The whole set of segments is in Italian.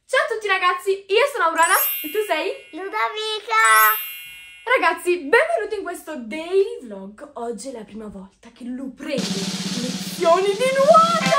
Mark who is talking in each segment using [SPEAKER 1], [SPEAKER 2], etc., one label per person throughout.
[SPEAKER 1] Ciao a tutti ragazzi, io sono Aurora e tu sei?
[SPEAKER 2] Ludovica!
[SPEAKER 1] Ragazzi, benvenuti in questo daily vlog. Oggi è la prima volta che Lu prende lezioni di nuoto!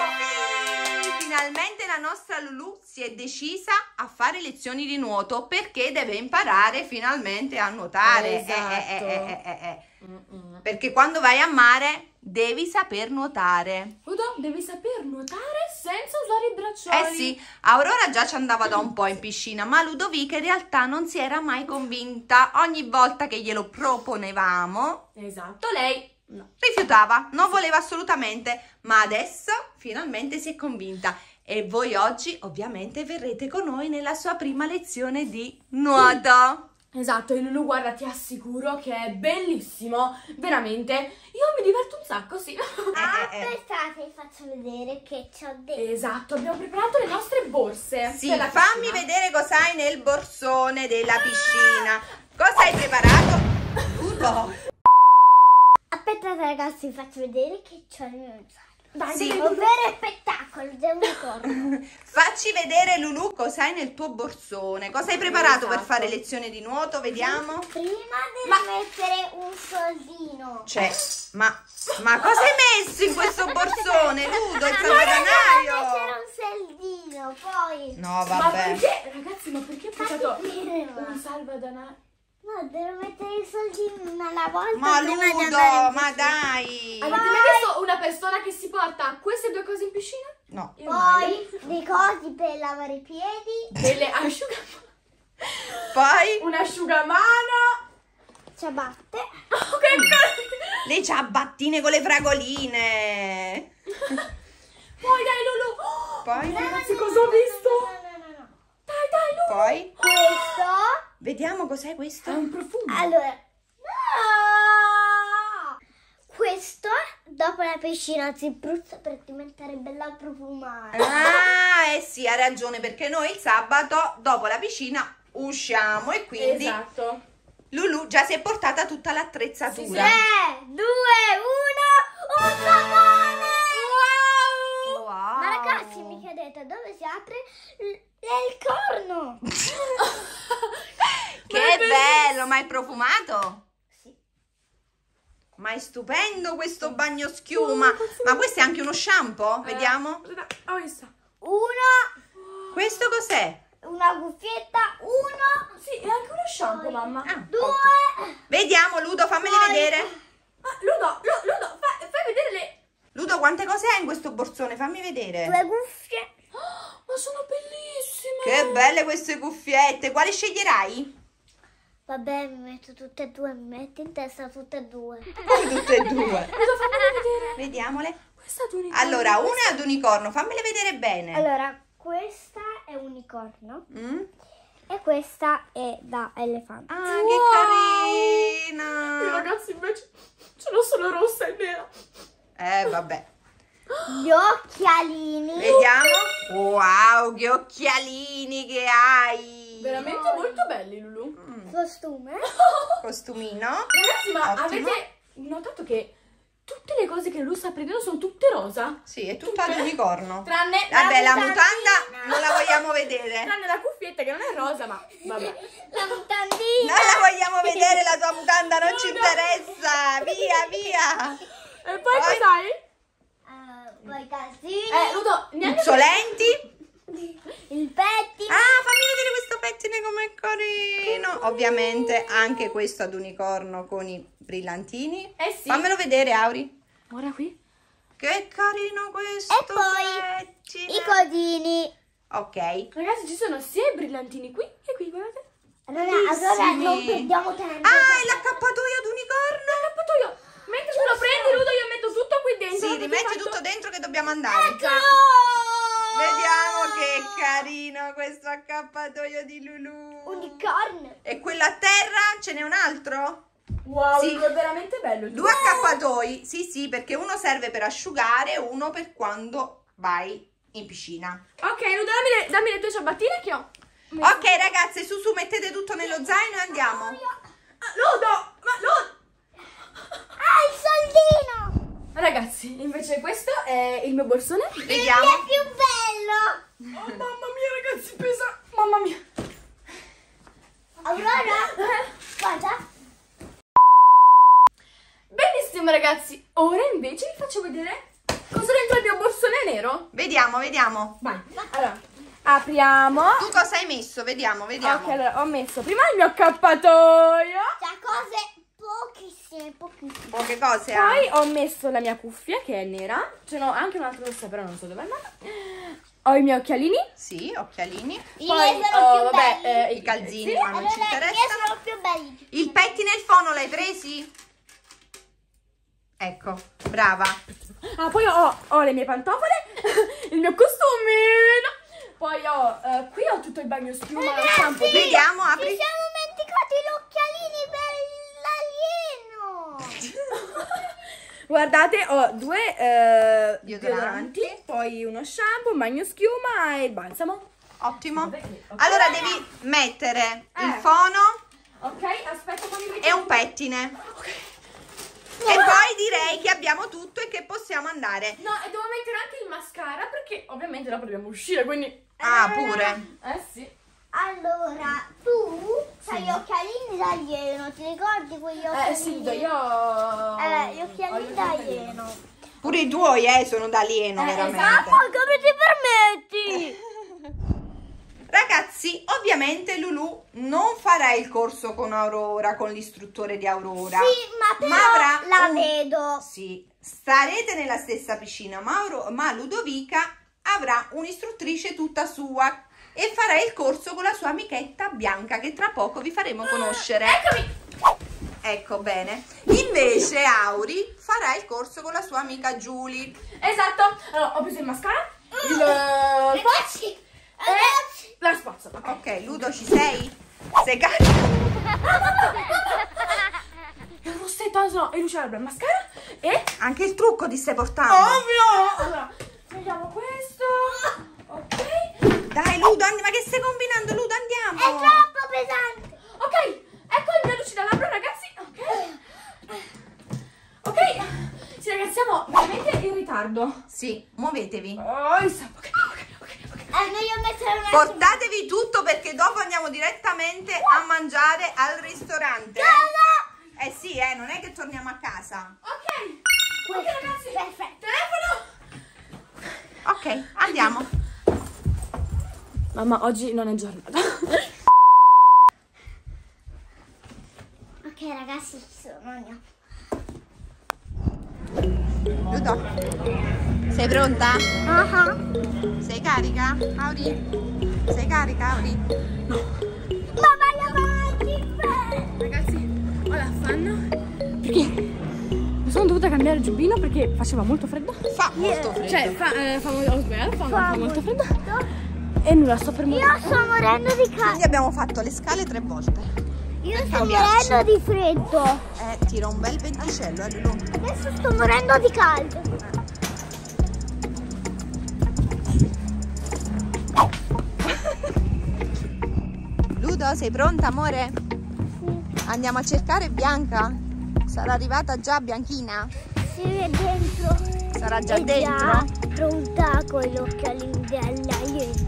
[SPEAKER 3] Finalmente la nostra Lulu si è decisa a fare lezioni di nuoto perché deve imparare finalmente a nuotare.
[SPEAKER 1] Esatto.
[SPEAKER 3] Perché quando vai a mare devi saper nuotare.
[SPEAKER 1] Ludo, devi saper nuotare senza usare i braccioli.
[SPEAKER 3] Eh sì, Aurora già ci andava da un po' in piscina, ma Ludovica in realtà non si era mai convinta. Ogni volta che glielo proponevamo,
[SPEAKER 1] Esatto, lei no.
[SPEAKER 3] rifiutava, non voleva assolutamente, ma adesso finalmente si è convinta. E voi oggi ovviamente verrete con noi nella sua prima lezione di nuoto.
[SPEAKER 1] Esatto, e Lulu, guarda, ti assicuro che è bellissimo, veramente. Io mi diverto un sacco, sì.
[SPEAKER 2] Aspettate, vi faccio vedere che c'ho dentro.
[SPEAKER 1] Esatto, abbiamo preparato le nostre borse.
[SPEAKER 3] Sì,
[SPEAKER 1] per la
[SPEAKER 3] fammi
[SPEAKER 1] piscina.
[SPEAKER 3] vedere cosa hai nel borsone della piscina. Cosa hai preparato? Uno.
[SPEAKER 2] Aspettate ragazzi, vi faccio vedere che c'ho nel mio zaino.
[SPEAKER 1] Dai,
[SPEAKER 3] Sì.
[SPEAKER 1] dai,
[SPEAKER 2] Un vero spettacolo, già mi ricordo.
[SPEAKER 3] Facci vedere Lulu cosa hai nel tuo borsone. Cosa hai preparato per
[SPEAKER 1] Esatto.
[SPEAKER 3] fare lezioni di nuoto? Vediamo.
[SPEAKER 2] Prima devo mettere un soldino.
[SPEAKER 3] Cioè, ma cosa hai messo in questo borsone, Ludo? Il
[SPEAKER 2] C'era
[SPEAKER 3] salvadanaio?
[SPEAKER 2] un soldino, poi...
[SPEAKER 3] No,
[SPEAKER 1] Ma
[SPEAKER 3] vabbè.
[SPEAKER 1] perché, ragazzi, ma perché ho portato
[SPEAKER 2] ferma.
[SPEAKER 1] un salvadanaio?
[SPEAKER 2] No, devo mettere il soldino una alla volta.
[SPEAKER 3] Ma
[SPEAKER 2] prima di
[SPEAKER 3] Ludo,
[SPEAKER 2] andare in
[SPEAKER 3] ma
[SPEAKER 2] piscina.
[SPEAKER 3] dai.
[SPEAKER 1] Avete mai visto una persona che si porta queste due cose in piscina?
[SPEAKER 3] No.
[SPEAKER 1] Io mai.
[SPEAKER 2] Poi dei cosi per lavare i piedi.
[SPEAKER 1] Delle asciugamani.
[SPEAKER 3] Poi
[SPEAKER 1] Un asciugamano.
[SPEAKER 2] Ciabatte.
[SPEAKER 1] Oh, che cazzo.
[SPEAKER 3] le ciabattine con le fragoline.
[SPEAKER 1] Poi dai, Lulu. Oh,
[SPEAKER 3] Poi,
[SPEAKER 1] ragazzi, cosa ho visto?
[SPEAKER 2] No.
[SPEAKER 1] Dai, dai, Lulu.
[SPEAKER 3] poi,
[SPEAKER 2] Questo.
[SPEAKER 3] vediamo cos'è questo.
[SPEAKER 1] È un profumo.
[SPEAKER 2] Allora. No! Questo dopo la piscina si spruzza per diventare bella profumata.
[SPEAKER 3] Ah, eh sì, ha ragione, perché noi il sabato dopo la piscina usciamo e quindi
[SPEAKER 1] Esatto.
[SPEAKER 3] Lulu già si è portata tutta l'attrezzatura.
[SPEAKER 2] 3, 2, 1, un sapone!
[SPEAKER 3] Wow!
[SPEAKER 2] Ma ragazzi, mi chiedete dove si apre? Il corno!
[SPEAKER 3] Che bello, ma è profumato?
[SPEAKER 2] Sì.
[SPEAKER 3] Ma è stupendo questo bagno schiuma. Ma questo è anche uno shampoo? Vediamo.
[SPEAKER 1] Ho visto.
[SPEAKER 2] Uno,
[SPEAKER 3] Questo cos'è?
[SPEAKER 2] una cuffietta, uno,
[SPEAKER 1] Sì, è anche uno shampoo, mamma.
[SPEAKER 3] Ah,
[SPEAKER 2] due,
[SPEAKER 3] vediamo, Ludo, fammeli vedere.
[SPEAKER 1] Ah, Ludo, fai vedere le...
[SPEAKER 3] Ludo, quante cose hai in questo borsone? Fammi vedere.
[SPEAKER 2] due cuffie.
[SPEAKER 1] Oh, ma sono bellissime.
[SPEAKER 3] Che belle queste cuffiette. Quale sceglierai?
[SPEAKER 2] Vabbè, mi metto tutte e due, mi metto in testa tutte e due.
[SPEAKER 3] Poi tutte e due.
[SPEAKER 1] Ludo, fammele vedere.
[SPEAKER 3] Vediamole.
[SPEAKER 1] Questa è ad unicorno.
[SPEAKER 3] Allora, una è ad unicorno, fammele vedere bene.
[SPEAKER 2] Allora, questa è unicorno
[SPEAKER 3] Mm?
[SPEAKER 2] e questa è da elefante.
[SPEAKER 3] Ah, che carina.
[SPEAKER 1] Io, ragazzi, invece sono solo rossa e nera.
[SPEAKER 3] Vabbè.
[SPEAKER 2] Gli occhialini.
[SPEAKER 3] Vediamo. Wow, che occhialini che hai.
[SPEAKER 1] Veramente molto belli, Lulu.
[SPEAKER 2] Costume.
[SPEAKER 3] Costumino.
[SPEAKER 1] Ragazzi, ma
[SPEAKER 3] Ottimo.
[SPEAKER 1] avete notato che tutte le cose che Lulu sta prendendo sono tutte rosa?
[SPEAKER 3] Sì, è tutto ad unicorno.
[SPEAKER 1] Tranne
[SPEAKER 3] Vabbè, la
[SPEAKER 2] mutandina.
[SPEAKER 3] mutanda non la vogliamo vedere.
[SPEAKER 1] tranne la cuffietta che non è rosa, ma vabbè.
[SPEAKER 2] La mutandina.
[SPEAKER 3] Non la vogliamo vedere, la tua mutanda non ci interessa. Via, via.
[SPEAKER 1] E poi cos'hai?
[SPEAKER 2] Poi i calzini.
[SPEAKER 1] Ludo, neanche...
[SPEAKER 3] Puzzolenti.
[SPEAKER 2] Il pettine.
[SPEAKER 3] Ah, fammi vedere questo pettine com'è carino. Ovviamente anche questo ad unicorno con i brillantini.
[SPEAKER 1] Eh sì.
[SPEAKER 3] Fammelo vedere, Auri.
[SPEAKER 1] Guarda qui.
[SPEAKER 3] Che carino questo
[SPEAKER 2] E poi
[SPEAKER 3] pettine.
[SPEAKER 2] i codini.
[SPEAKER 3] Ok.
[SPEAKER 1] Ragazzi, ci sono sia i brillantini qui e qui, guardate.
[SPEAKER 2] Allora
[SPEAKER 3] Bellissimi.
[SPEAKER 2] non perdiamo tempo.
[SPEAKER 3] Ah, è l'accappatoio ad unicorno.
[SPEAKER 1] L'accappatoio. Mentre tu lo prendi, Ludo, io metto tutto qui dentro.
[SPEAKER 3] Sì,
[SPEAKER 1] Guarda che
[SPEAKER 3] rimetti
[SPEAKER 1] fatto.
[SPEAKER 3] tutto dentro che dobbiamo andare. Vediamo che carino questo accappatoio di Lulu.
[SPEAKER 2] Unicorno.
[SPEAKER 3] E quello a terra ce n'è un altro?
[SPEAKER 1] Wow,
[SPEAKER 3] Sì.
[SPEAKER 1] Lulu, è veramente bello.
[SPEAKER 3] Due accappatoi, sì, perché uno serve per asciugare e uno per quando vai in piscina.
[SPEAKER 1] Ok, Ludo, dammi le tue ciabattine che ho.
[SPEAKER 3] Ok, ragazze, su, mettete tutto nello zaino e andiamo.
[SPEAKER 1] Ah, Ludo, ma Ludo.
[SPEAKER 2] Ah, il soldino.
[SPEAKER 1] Ragazzi, invece questo è il mio borsone.
[SPEAKER 3] Vediamo.
[SPEAKER 2] È più bello.
[SPEAKER 1] Oh, mamma mia, ragazzi. ragazzi, pesa. Mamma mia.
[SPEAKER 2] Aurora, guarda.
[SPEAKER 1] Benissimo ragazzi, ora invece vi faccio vedere cosa dentro il mio borsone nero.
[SPEAKER 3] Vediamo, vediamo.
[SPEAKER 1] Vai, allora, apriamo.
[SPEAKER 3] Tu cosa hai messo? Vediamo, vediamo.
[SPEAKER 1] Ok, allora ho messo prima il mio accappatoio.
[SPEAKER 2] Cioè cose pochissime, pochissime.
[SPEAKER 3] Poche cose.
[SPEAKER 1] Poi ho messo la mia cuffia che è nera. Ce n'ho anche un'altra rossa, però non so dove è andata. Ho i miei occhialini.
[SPEAKER 3] Sì, occhialini.
[SPEAKER 2] I
[SPEAKER 1] Poi
[SPEAKER 2] miei sono più
[SPEAKER 1] vabbè,
[SPEAKER 2] belli.
[SPEAKER 3] I calzini,
[SPEAKER 1] sì.
[SPEAKER 3] ma non ci
[SPEAKER 2] Allora, i miei
[SPEAKER 3] interessano.
[SPEAKER 2] sono più belli.
[SPEAKER 3] Il pettine e il fono l'hai presi? Ecco, brava.
[SPEAKER 1] Ah, poi ho le mie pantofole, il mio costumino. Poi qui ho tutto il bagno schiuma, lo shampoo.
[SPEAKER 3] Vediamo,
[SPEAKER 2] Ci
[SPEAKER 3] apri.
[SPEAKER 2] siamo dimenticati gli occhialini per l'alieno.
[SPEAKER 1] Guardate, ho due
[SPEAKER 3] Deodoranti.
[SPEAKER 1] deodoranti, poi uno shampoo, un bagno schiuma e il balsamo.
[SPEAKER 3] Ottimo.
[SPEAKER 1] Ok.
[SPEAKER 3] Allora devi mettere il
[SPEAKER 1] Eh.
[SPEAKER 3] fono
[SPEAKER 1] Ok, aspetta, fammi vedere.
[SPEAKER 3] e un pettine. E poi direi che abbiamo tutto e che possiamo andare.
[SPEAKER 1] No, e devo mettere anche il mascara perché ovviamente dopo dobbiamo uscire, quindi...
[SPEAKER 3] Ah, pure.
[SPEAKER 1] Sì.
[SPEAKER 2] Allora, tu hai gli occhialini da alieno, ti ricordi quegli occhialini?
[SPEAKER 1] Sì, io...
[SPEAKER 2] Gli occhialini da alieno.
[SPEAKER 3] Pure i tuoi, sono da alieno, veramente.
[SPEAKER 2] Esatto, come ti permetti?
[SPEAKER 3] Ragazzi, ovviamente Lulu non farà il corso con Aurora, con l'istruttore di Aurora.
[SPEAKER 2] Sì, ma
[SPEAKER 3] avrà
[SPEAKER 2] però la vedo.
[SPEAKER 3] Sì, starete nella stessa piscina, ma Ludovica avrà un'istruttrice tutta sua e farà il corso con la sua amichetta Bianca, che tra poco vi faremo conoscere.
[SPEAKER 1] Eccomi!
[SPEAKER 3] Ecco, bene. Invece Auri farà il corso con la sua amica Giulia.
[SPEAKER 1] Esatto, allora ho preso il mascara, il...
[SPEAKER 2] Ragazzi,
[SPEAKER 1] e la spazzola.
[SPEAKER 3] Ok, Ludo, ci sei? Sei carico?
[SPEAKER 1] Il rossetto, no, il luce labbra, il mascara e...
[SPEAKER 3] Anche il trucco ti stai portando?
[SPEAKER 1] Ovvio! Allora, vediamo questo. Ok.
[SPEAKER 3] Dai Ludo, ma che stai combinando Ludo?
[SPEAKER 2] è
[SPEAKER 3] Andiamo!
[SPEAKER 2] troppo pesante.
[SPEAKER 1] Ok, ecco il mio luce da labbra, ragazzi. Ok. Sì, ragazzi, siamo veramente in ritardo.
[SPEAKER 3] Sì, muovetevi.
[SPEAKER 1] Ok.
[SPEAKER 2] Meglio mettere una...
[SPEAKER 3] Portatevi tutto perché dopo andiamo direttamente a mangiare al ristorante. Eh sì, non è che torniamo a casa.
[SPEAKER 1] Ok, ragazzi.
[SPEAKER 2] Perfetto.
[SPEAKER 1] Telefono.
[SPEAKER 3] Ok, andiamo.
[SPEAKER 1] Mamma, oggi non è giornata.
[SPEAKER 2] Ok ragazzi, ci sono, andiamo.
[SPEAKER 3] Ludo, sei pronta? Sei carica? Auri? Sei carica, Auri?
[SPEAKER 2] Ma vai avanti,
[SPEAKER 1] Ragazzi, ho l'affanno perché mi sono dovuta cambiare il giubbino perché faceva molto freddo.
[SPEAKER 3] Fa molto freddo.
[SPEAKER 1] Cioè, ho sbagliato, fa molto freddo. E nulla, sto per morire.
[SPEAKER 2] Io sto morendo di caldo.
[SPEAKER 3] Quindi abbiamo fatto le scale 3 volte.
[SPEAKER 2] Io
[SPEAKER 3] per
[SPEAKER 2] sto
[SPEAKER 3] cambiarci.
[SPEAKER 2] morendo di freddo.
[SPEAKER 3] Tira un bel venticello, Lulu.
[SPEAKER 2] Adesso sto morendo di caldo.
[SPEAKER 3] Ludo, sei pronta, amore? Andiamo a cercare Bianca? Sarà arrivata già Bianchina?
[SPEAKER 2] Si vede dentro.
[SPEAKER 3] Sarà già
[SPEAKER 2] È
[SPEAKER 3] dentro?
[SPEAKER 2] già pronta con gli occhialini dell'alieno.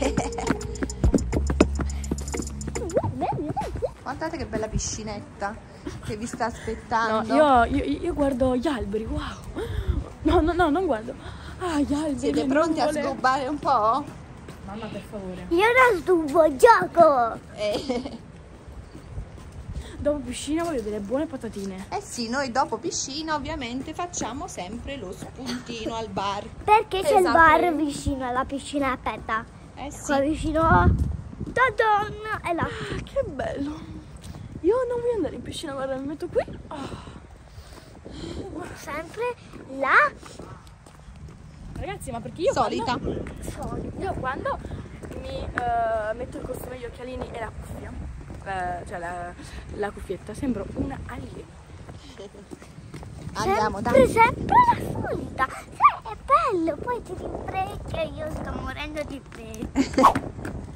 [SPEAKER 3] Guardate che bella piscinetta che vi sta
[SPEAKER 1] No,
[SPEAKER 3] aspettando.
[SPEAKER 1] io guardo gli alberi, wow. No, non guardo. Ah, gli alberi.
[SPEAKER 3] Siete
[SPEAKER 1] le
[SPEAKER 3] pronti a
[SPEAKER 1] nuvole.
[SPEAKER 3] sgobbare un po'?
[SPEAKER 1] Mamma, per favore.
[SPEAKER 2] Io non stuvo gioco.
[SPEAKER 1] Dopo piscina voglio delle buone patatine.
[SPEAKER 3] Eh sì, noi dopo piscina ovviamente facciamo sempre lo spuntino al bar.
[SPEAKER 2] Perché c'è il
[SPEAKER 1] Esatto.
[SPEAKER 2] bar vicino alla piscina aperta.
[SPEAKER 3] Eh
[SPEAKER 2] Qua
[SPEAKER 3] sì.
[SPEAKER 2] vicino. Ta-da, è là.
[SPEAKER 1] Ah, che bello. Io non voglio andare in piscina, guarda, mi metto qui.
[SPEAKER 2] Sempre là.
[SPEAKER 1] Ragazzi, ma perché io
[SPEAKER 3] Solita.
[SPEAKER 1] Io quando mi metto il costume, gli occhialini e la cuffia, cioè la cuffietta, sembro una aliena.
[SPEAKER 3] Andiamo, dai.
[SPEAKER 2] Sempre la solita. Sai, è bello. Poi ti rimprecchia e io sto morendo di freddo.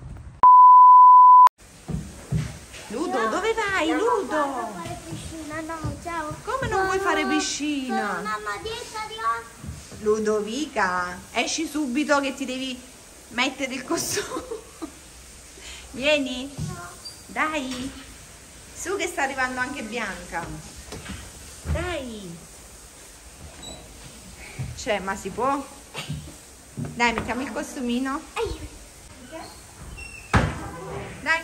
[SPEAKER 3] Ludo, dove vai? Ludo?
[SPEAKER 2] Non voglio fare piscina, no, ciao.
[SPEAKER 3] Come non vuoi fare piscina?
[SPEAKER 2] Sono una dieta di oggi.
[SPEAKER 3] Ludovica, esci subito che ti devi mettere il costume. Vieni. Dai. Su che sta arrivando anche Bianca. Dai. Cioè, ma si può? Dai, mettiamo il costumino. Dai.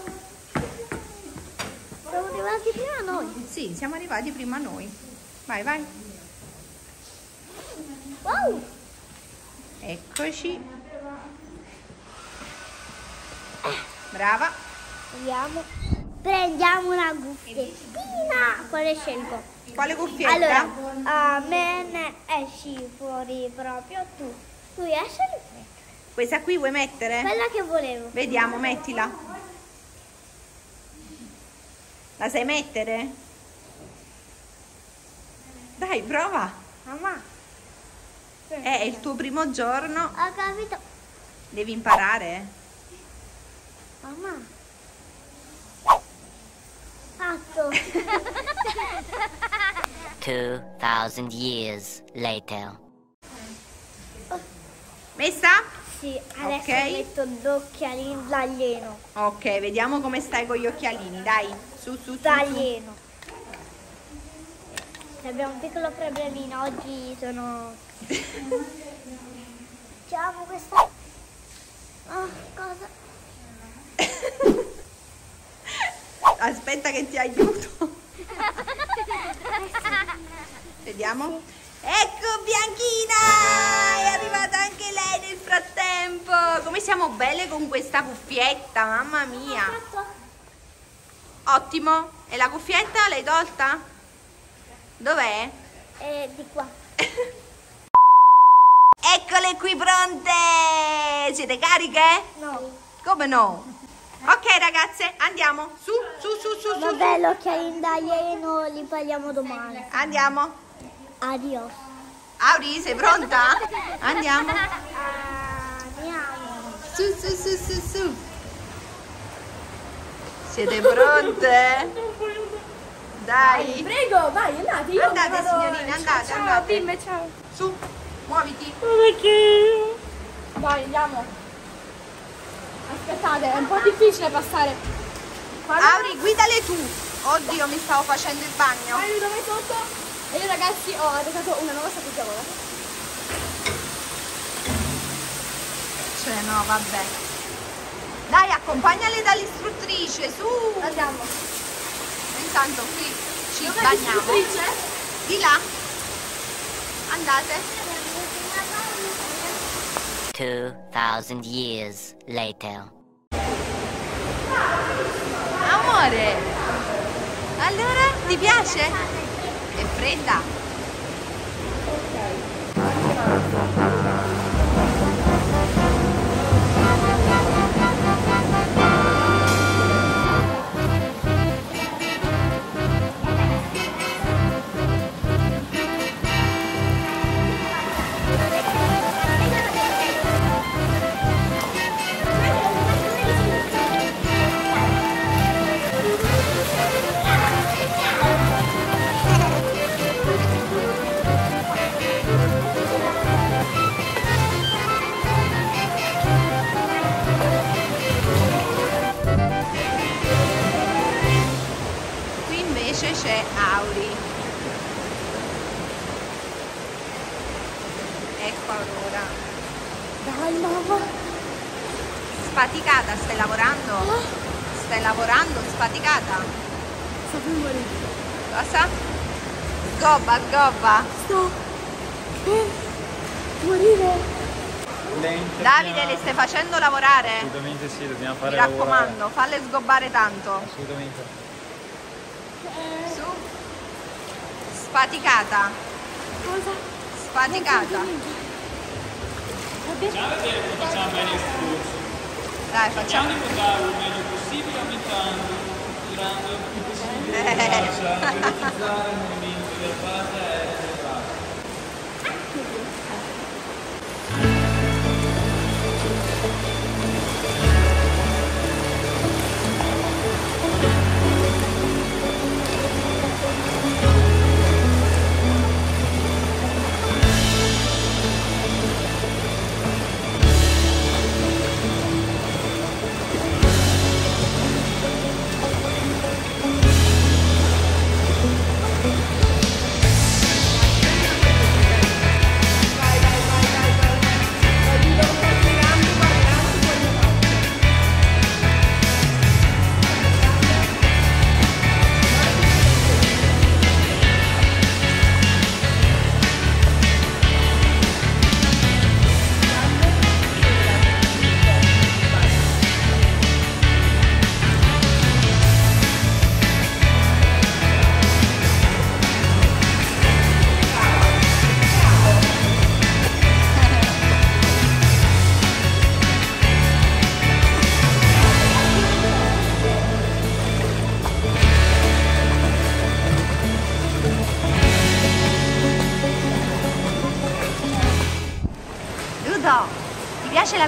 [SPEAKER 2] Siamo arrivati prima noi.
[SPEAKER 3] Sì, siamo arrivati prima noi. Vai, vai.
[SPEAKER 2] Wow.
[SPEAKER 3] Eccoci. Brava.
[SPEAKER 2] Vediamo. Prendiamo una cuffiettina. Quale scelgo?
[SPEAKER 3] Quale cuffietta?
[SPEAKER 2] Allora, a me ne esci fuori proprio tu. Tu esci?
[SPEAKER 3] Questa qui vuoi mettere?
[SPEAKER 2] Quella che volevo.
[SPEAKER 3] Vediamo, mettila. La sai mettere? Dai, prova.
[SPEAKER 2] Mamma.
[SPEAKER 3] È il tuo primo giorno.
[SPEAKER 2] Ho capito.
[SPEAKER 3] Devi imparare.
[SPEAKER 2] Mamma. Fatto.
[SPEAKER 4] 2,000 years later.
[SPEAKER 3] Messa?
[SPEAKER 2] Sì, adesso
[SPEAKER 3] Ok.
[SPEAKER 2] metto l'occhialino d'alieno.
[SPEAKER 3] Ok, vediamo come stai con gli occhialini. Dai, su, su, su.
[SPEAKER 2] D'alieno. Abbiamo un piccolo problemino, oggi sono... Facciamo questa... Oh, cosa?
[SPEAKER 3] Aspetta che ti aiuto. Vediamo. Ecco Bianchina! È arrivata anche lei nel frattempo. Come siamo belle con questa cuffietta, mamma mia. Ottimo. E la cuffietta l'hai tolta? Dov'è?
[SPEAKER 2] Di qua.
[SPEAKER 3] Eccole qui pronte! Siete cariche?
[SPEAKER 2] No.
[SPEAKER 3] Come no? Ok ragazze, andiamo. Su, su, su, su, su.
[SPEAKER 2] Vabbè, l'occhialino d'alieno li parliamo domani.
[SPEAKER 3] Andiamo.
[SPEAKER 2] Adios.
[SPEAKER 3] Auri, sei pronta? Andiamo.
[SPEAKER 2] Andiamo.
[SPEAKER 3] Su, su, su, su, su. Siete pronte? Dai.
[SPEAKER 1] Prego, vai, andate. Io
[SPEAKER 3] Andate,
[SPEAKER 1] vado-
[SPEAKER 3] signorine, andate,
[SPEAKER 1] ciao,
[SPEAKER 3] andate.
[SPEAKER 1] Bimbe, ciao.
[SPEAKER 3] Su, muoviti.
[SPEAKER 1] Vai, andiamo. Aspettate, è un po' difficile passare.
[SPEAKER 3] Auri, guidale tu. Oddio, mi stavo facendo il bagno.
[SPEAKER 1] Vai dove sotto. E io ragazzi ho adottato una nuova strategia.
[SPEAKER 3] Cioè, no, vabbè. Dai, accompagnale dall'istruttrice, su.
[SPEAKER 1] Andiamo.
[SPEAKER 3] Intanto qui ci
[SPEAKER 1] Dov'è
[SPEAKER 3] bagniamo.
[SPEAKER 1] l'istruttrice?
[SPEAKER 3] Di là. Andate.
[SPEAKER 4] 2,000 years later.
[SPEAKER 3] Amore, allora ti piace? È fredda? Qui invece c'è Auri. Ecco Aurora.
[SPEAKER 1] Dai, mamma.
[SPEAKER 3] Sfaticata, stai lavorando? Stai lavorando sfaticata?
[SPEAKER 1] Sto per morire.
[SPEAKER 3] Cosa? Sgobba, sgobba.
[SPEAKER 1] Sto per morire.
[SPEAKER 5] Lente,
[SPEAKER 3] Davide,
[SPEAKER 5] piano.
[SPEAKER 3] le stai facendo lavorare?
[SPEAKER 5] Assolutamente sì, dobbiamo
[SPEAKER 3] Mi
[SPEAKER 5] fare
[SPEAKER 3] raccomando, falle sgobbare tanto.
[SPEAKER 5] lavorare. Assolutamente.
[SPEAKER 3] Su. Sfaticata.
[SPEAKER 1] Cosa?
[SPEAKER 3] Sfaticata.
[SPEAKER 5] Facciamo bene il discorso.
[SPEAKER 3] Dai, facciamo.
[SPEAKER 5] Portare il meglio possibile, aumentando, tirando il più possibile, velocizzare il movimento della base e delle basi.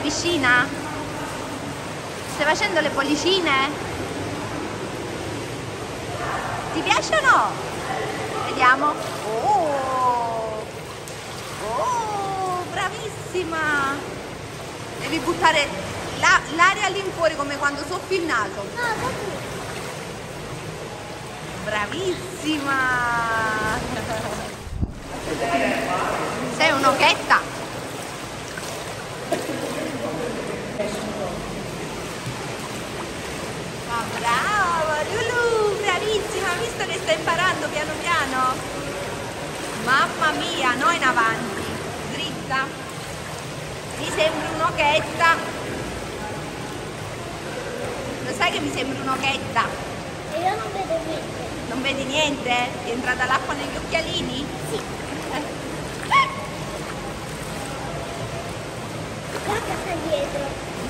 [SPEAKER 3] piscina? Stai facendo le bollicine? Ti piace o no? Vediamo. Oh, bravissima! Devi buttare l'aria all'infuori come quando soffi il naso. Bravissima! Sei un'ochetta! Ma brava Lulu, bravissima, visto che sta imparando piano piano? Mamma mia, no in avanti, dritta. Mi sembri un'ochetta. Lo sai che mi sembri un'ochetta?
[SPEAKER 2] E io non vedo niente.
[SPEAKER 3] Non vedi niente? È entrata l'acqua negli occhialini?
[SPEAKER 2] Sì. Guarda sta dietro.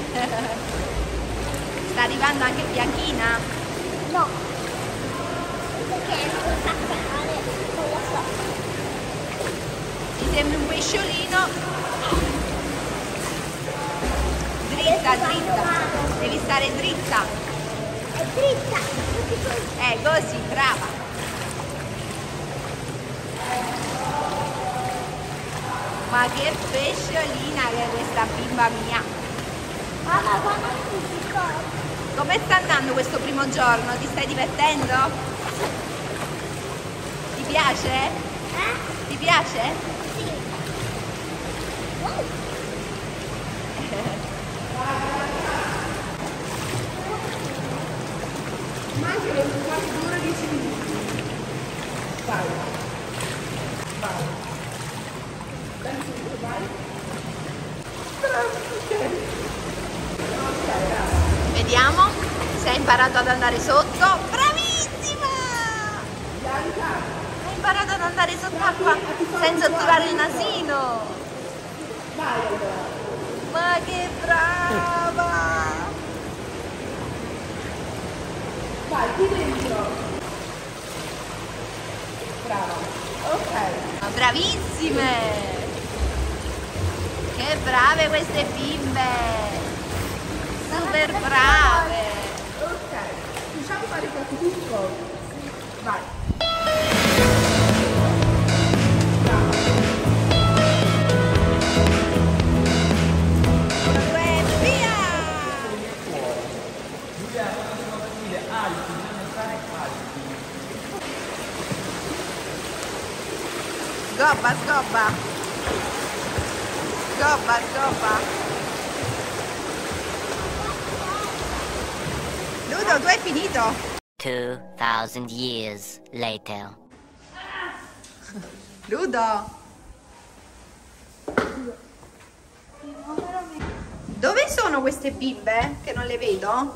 [SPEAKER 3] Sta arrivando anche Bianchina?
[SPEAKER 2] No. Perché non sa fare, non lo so.
[SPEAKER 3] Ti sembri un pesciolino? Dritta, dritta. Devi stare dritta.
[SPEAKER 2] È dritta.
[SPEAKER 3] Così, brava. Ma che pesciolina che è questa bimba mia.
[SPEAKER 2] Mamma, quando mi si corre?
[SPEAKER 3] Come sta andando questo primo giorno? Ti stai divertendo? Ti piace? Ti piace?
[SPEAKER 2] Sì.
[SPEAKER 3] Vediamo se hai imparato ad andare sotto. Bravissima! Hai imparato ad andare sott'acqua senza otturare il nasino. Ma che brava!
[SPEAKER 6] Vai, qui dentro. Brava. Ok.
[SPEAKER 3] Ma bravissime! Che brave queste bimbe! Super brave!
[SPEAKER 6] Ok. Riusciamo a fare qualche tuffo? Vai.
[SPEAKER 3] Via! Sgobba, sgobba! Sgobba, sgobba! Ludo, tu hai finito?
[SPEAKER 4] 2,000 years later.
[SPEAKER 3] Ludo! Dove sono queste bimbe? Che non le vedo?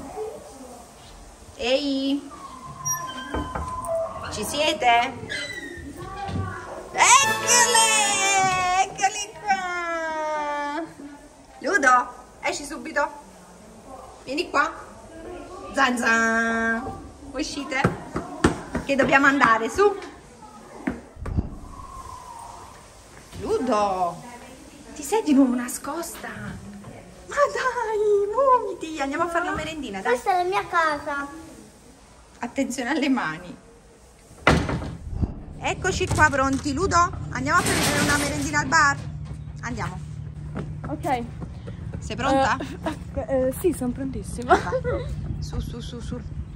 [SPEAKER 3] Ehi! Ci siete? Eccole! Eccole qua! Ludo, esci subito! Vieni qua! Zan zan! Uscite? Che dobbiamo andare, su! Ludo! Ti sei di nuovo nascosta? Ma dai, muoviti! Andiamo a fare la merendina, dai!
[SPEAKER 2] Questa è la mia casa.
[SPEAKER 3] Attenzione alle mani. Eccoci qua pronti. Ludo, andiamo a prendere una merendina al bar? Andiamo.
[SPEAKER 1] Ok.
[SPEAKER 3] Sei pronta?
[SPEAKER 1] Sì, sono prontissima.
[SPEAKER 3] Su, su, su, su.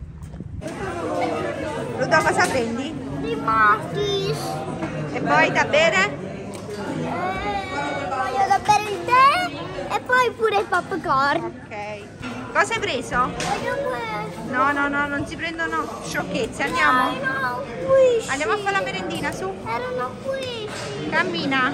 [SPEAKER 3] Ludo, cosa prendi?
[SPEAKER 2] Di Martis.
[SPEAKER 3] E poi da bere?
[SPEAKER 2] Voglio da bere il tè e poi pure il popcorn.
[SPEAKER 3] Ok. Cosa hai preso?
[SPEAKER 2] Voglio questo.
[SPEAKER 3] No, no, no, non si prendono sciocchezze. Andiamo.
[SPEAKER 2] No, qui.
[SPEAKER 3] Andiamo a fare la merendina, su.
[SPEAKER 2] Erano qui.
[SPEAKER 3] Cammina.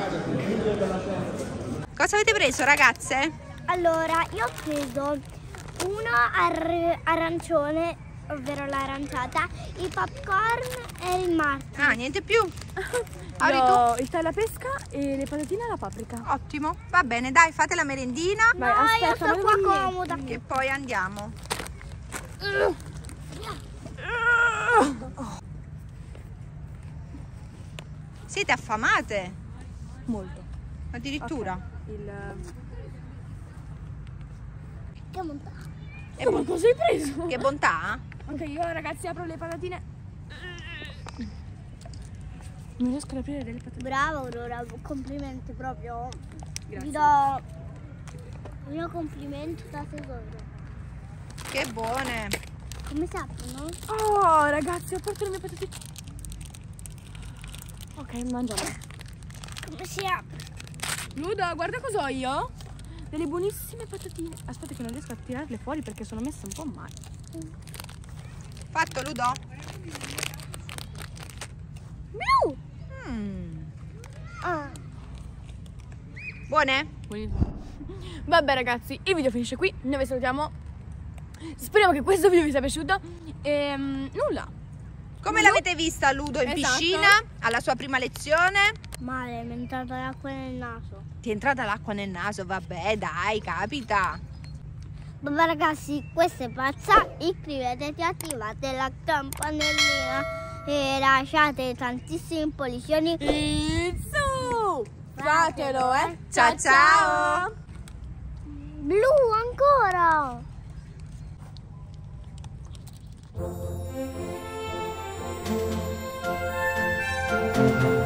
[SPEAKER 3] Cosa avete preso, ragazze?
[SPEAKER 2] Allora, io ho preso uno arancione, ovvero l'aranciata, il popcorn e il Martis.
[SPEAKER 3] Ah, niente più. Auri,
[SPEAKER 1] Io il tè alla pesca e le patatine alla paprika.
[SPEAKER 3] tu? Ottimo. Va bene, dai, fate la merendina.
[SPEAKER 1] Vai,
[SPEAKER 2] No,
[SPEAKER 1] aspetta,
[SPEAKER 2] io sto
[SPEAKER 1] non
[SPEAKER 2] qua
[SPEAKER 1] devo dire
[SPEAKER 2] comoda.
[SPEAKER 3] Che poi andiamo. Siete affamate?
[SPEAKER 1] molto.
[SPEAKER 3] Addirittura.
[SPEAKER 1] Il
[SPEAKER 2] Che bontà.
[SPEAKER 1] Ma cosa hai preso?
[SPEAKER 3] Che bontà?
[SPEAKER 1] Ok, io ragazzi apro le patatine. Non riesco ad aprire delle patatine.
[SPEAKER 2] Brava Aurora, complimenti proprio.
[SPEAKER 1] Grazie.
[SPEAKER 2] Vi do complimenti da tesoro.
[SPEAKER 3] Che buone.
[SPEAKER 2] Come si aprono?
[SPEAKER 1] Oh ragazzi, ho aperto le mie patatine. Ok, mangiamo.
[SPEAKER 2] Come si apre?
[SPEAKER 1] Luda, guarda cosa ho io. Delle buonissime patatine. Aspetta che non riesco a tirarle fuori perché sono messe un po' male.
[SPEAKER 3] Fatto, Ludo?
[SPEAKER 2] Blu! Ah.
[SPEAKER 3] Buone?
[SPEAKER 1] Vabbè ragazzi, il video finisce qui. Noi vi salutiamo. Speriamo che questo video vi sia piaciuto. E nulla.
[SPEAKER 3] Come l'avete vista Ludo in
[SPEAKER 1] Esatto.
[SPEAKER 3] piscina? Alla sua prima lezione?
[SPEAKER 2] Male, mi è entrata l'acqua nel naso.
[SPEAKER 3] Ti è entrata l'acqua nel naso? Vabbè, dai, capita.
[SPEAKER 2] Vabbè ragazzi, questa è pazza. Iscrivetevi, attivate la campanellina e lasciate tantissime pollicioni.
[SPEAKER 1] Izzu! Fatelo,
[SPEAKER 3] Ciao ciao!
[SPEAKER 2] Blu ancora!
[SPEAKER 3] Ciao.